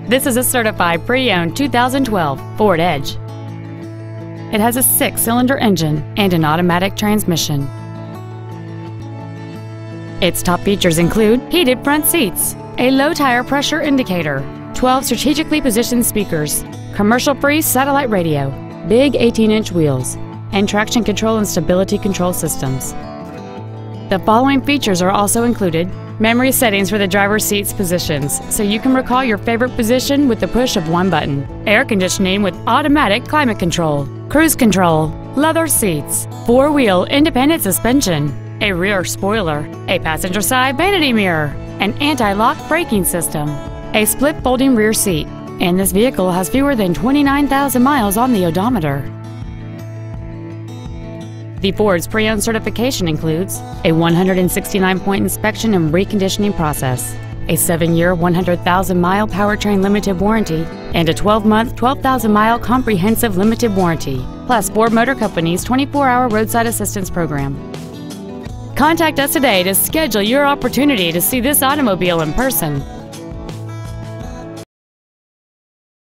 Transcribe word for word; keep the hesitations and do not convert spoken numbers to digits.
This is a certified pre-owned two thousand twelve Ford Edge. It has a six-cylinder engine and an automatic transmission. Its top features include heated front seats, a low tire pressure indicator, twelve strategically positioned speakers, commercial-free satellite radio, big eighteen inch wheels, and traction control and stability control systems. The following features are also included: memory settings for the driver's seat's positions, so you can recall your favorite position with the push of one button, air conditioning with automatic climate control, cruise control, leather seats, four-wheel independent suspension, a rear spoiler, a passenger side vanity mirror, an anti-lock braking system, a split folding rear seat, and this vehicle has fewer than twenty-nine thousand miles on the odometer. The Ford's pre-owned certification includes a one hundred sixty-nine point inspection and reconditioning process, a seven-year, one hundred thousand mile powertrain limited warranty, and a twelve month, twelve thousand mile comprehensive limited warranty, plus Ford Motor Company's twenty-four hour roadside assistance program. Contact us today to schedule your opportunity to see this automobile in person.